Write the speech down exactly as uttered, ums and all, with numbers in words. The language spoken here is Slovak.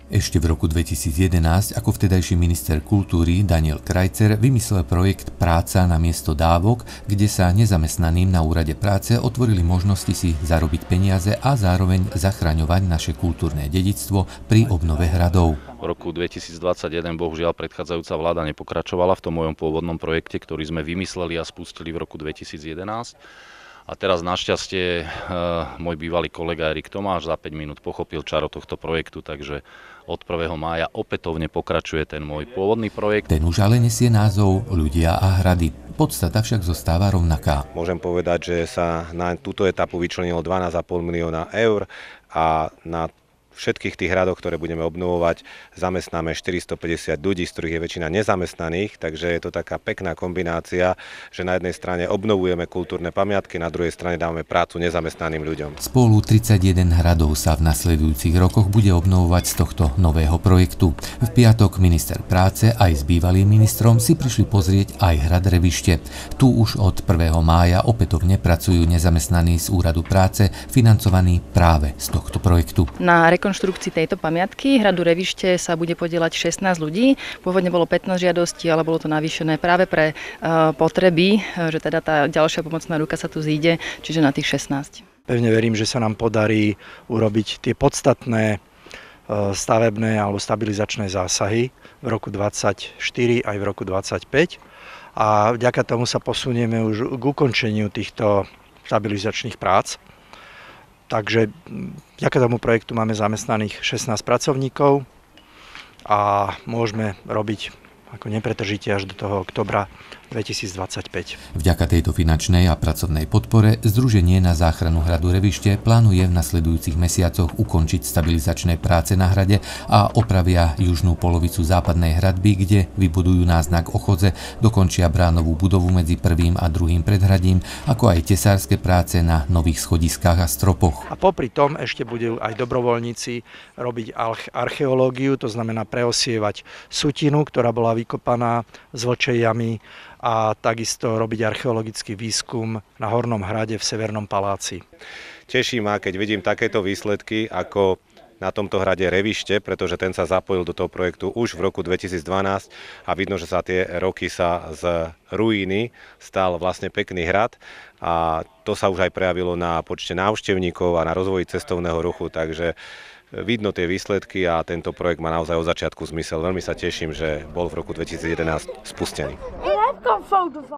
Ešte v roku dvetisícjedenásť ako vtedajší minister kultúry Daniel Krajcer vymyslel projekt Práca na miesto dávok, kde sa nezamestnaným na úrade práce otvorili možnosti si zarobiť peniaze a zároveň zachraňovať naše kultúrne dedičstvo pri obnove hradov. V roku dvetisícdvadsaťjeden bohužiaľ predchádzajúca vláda nepokračovala v tom mojom pôvodnom projekte, ktorý sme vymysleli a spustili v roku dvetisícjedenásť. A teraz našťastie e, môj bývalý kolega Erik Tomáš za päť minút pochopil čaro tohto projektu, takže od prvého mája opätovne pokračuje ten môj pôvodný projekt. Ten už ale nesie názov Ľudia a hrady. Podstata však zostáva rovnaká. Môžem povedať, že sa na túto etapu vyčlenilo dvanásť a pol milióna eur a na všetkých tých hradoch, ktoré budeme obnovovať, zamestnáme štyristopäťdesiat ľudí, z ktorých je väčšina nezamestnaných, takže je to taká pekná kombinácia, že na jednej strane obnovujeme kultúrne pamiatky, na druhej strane dávame prácu nezamestnaným ľuďom. Spolu tridsaťjeden hradov sa v nasledujúcich rokoch bude obnovovať z tohto nového projektu. V piatok minister práce aj s bývalým ministrom si prišli pozrieť aj hrad Revište. Tu už od prvého mája opätovne pracujú nezamestnaní z úradu práce, financovaní práve z tohto projektu. Na rekonštrukcii tejto pamiatky hradu Revište sa bude podieľať šestnásť ľudí. Pôvodne bolo pätnásť žiadostí, ale bolo to navýšené práve pre uh, potreby, že teda tá ďalšia pomocná ruka sa tu zíde, čiže na tých šestnásť. Pevne verím, že sa nám podarí urobiť tie podstatné uh, stavebné alebo stabilizačné zásahy v roku dvadsaťštyri aj v roku dvadsaťpäť a vďaka tomu sa posunieme už k ukončeniu týchto stabilizačných prác. Takže vďaka tomu projektu máme zamestnaných šestnásť pracovníkov a môžeme robiť ako nepretržite až do toho októbra dvetisícdvadsaťpäť. Vďaka tejto finančnej a pracovnej podpore Združenie na záchranu hradu Revište plánuje v nasledujúcich mesiacoch ukončiť stabilizačné práce na hrade a opravia južnú polovicu západnej hradby, kde vybudujú náznak Ochodze, dokončia bránovú budovu medzi prvým a druhým predhradím, ako aj tesárske práce na nových schodiskách a stropoch. A popri tom ešte budú aj dobrovoľníci robiť archeológiu, to znamená preosievať sutinu, ktorá bola vykopaná z Vlčej jamy, a takisto robiť archeologický výskum na Hornom hrade v Severnom paláci. Teší ma, keď vidím takéto výsledky ako na tomto hrade Revište, pretože ten sa zapojil do toho projektu už v roku dvetisícdvanásť a vidno, že za tie roky sa z ruíny stal vlastne pekný hrad a to sa už aj prejavilo na počte návštevníkov a na rozvoji cestovného ruchu, takže vidno tie výsledky a tento projekt má naozaj od začiatku zmysel. Veľmi sa teším, že bol v roku dvetisícjedenásť spustený.